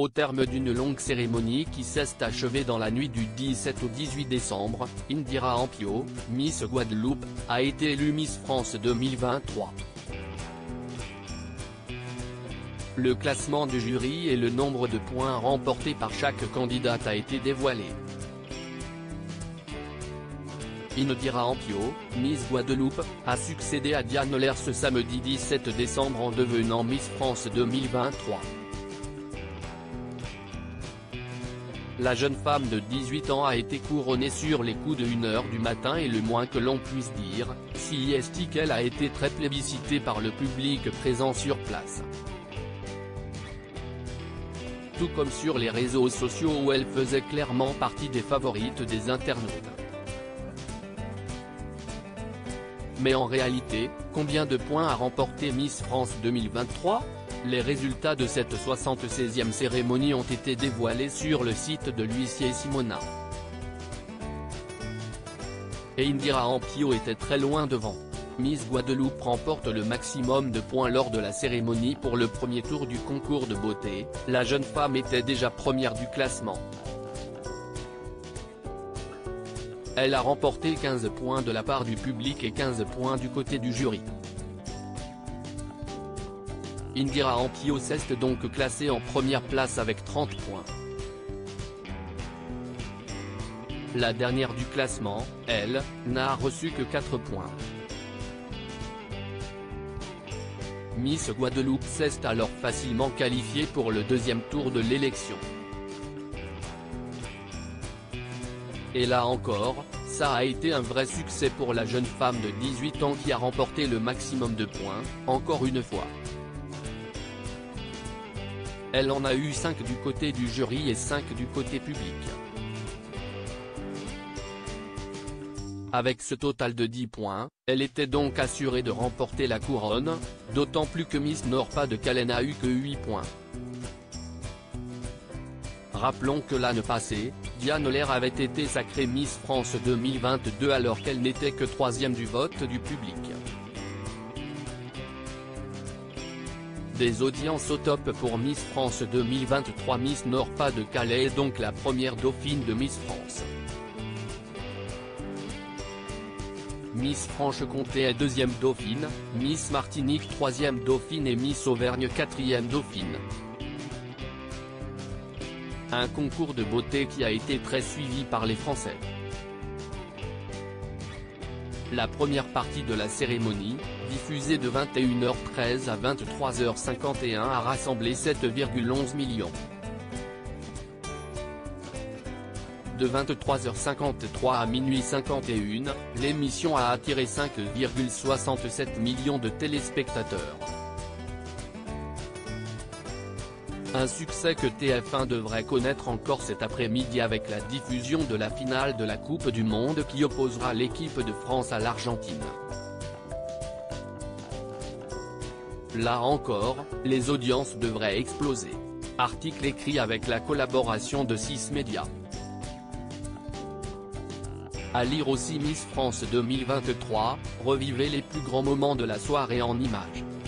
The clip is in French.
Au terme d'une longue cérémonie qui s'est achevée dans la nuit du 17 au 18 décembre, Indira Ampio, Miss Guadeloupe, a été élue Miss France 2023. Le classement du jury et le nombre de points remportés par chaque candidate a été dévoilé. Indira Ampio, Miss Guadeloupe, a succédé à Diane Lair ce samedi 17 décembre en devenant Miss France 2023. La jeune femme de 18 ans a été couronnée sur les coups de 1h du matin et le moins que l'on puisse dire, si est qu'elle a été très plébiscitée par le public présent sur place. Tout comme sur les réseaux sociaux où elle faisait clairement partie des favorites des internautes. Mais en réalité, combien de points a remporté Miss France 2023 ? Les résultats de cette 76e cérémonie ont été dévoilés sur le site de l'huissier Simona. Et Indira Ampio était très loin devant. Miss Guadeloupe remporte le maximum de points lors de la cérémonie pour le premier tour du concours de beauté, la jeune femme était déjà première du classement. Elle a remporté 15 points de la part du public et 15 points du côté du jury. Indira Ampio s'est donc classée en première place avec 30 points. La dernière du classement, elle, n'a reçu que 4 points. Miss Guadeloupe s'est alors facilement qualifiée pour le deuxième tour de l'élection. Et là encore, ça a été un vrai succès pour la jeune femme de 18 ans qui a remporté le maximum de points, encore une fois. Elle en a eu 5 du côté du jury et 5 du côté public. Avec ce total de 10 points, elle était donc assurée de remporter la couronne, d'autant plus que Miss Nord-Pas-de-Calais n'a eu que 8 points. Rappelons que l'année passée, Diane Lair avait été sacrée Miss France 2022 alors qu'elle n'était que 3e du vote du public. Des audiences au top pour Miss France 2023. Miss Nord-Pas-de-Calais est donc la première dauphine de Miss France. Miss Franche-Comté est 2e dauphine, Miss Martinique 3e dauphine et Miss Auvergne 4e dauphine. Un concours de beauté qui a été très suivi par les Français. La première partie de la cérémonie, diffusée de 21h13 à 23h51 a rassemblé 7,11 millions. De 23h53 à minuit 51, l'émission a attiré 5,67 millions de téléspectateurs. Un succès que TF1 devrait connaître encore cet après-midi avec la diffusion de la finale de la Coupe du Monde qui opposera l'équipe de France à l'Argentine. Là encore, les audiences devraient exploser. Article écrit avec la collaboration de 6 médias. À lire aussi Miss France 2023, revivez les plus grands moments de la soirée en images.